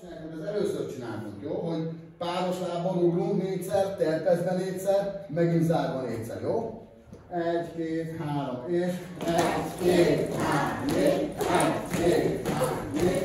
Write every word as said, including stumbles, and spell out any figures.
csináljuk, amit az először csináltunk, jó? Hogy páros lábon ugrunk négyszer, terpezve négyszer, megint zárva négyszer, jó? Egy, két, három, és egy, két, három, négy, egy, két, három, négy.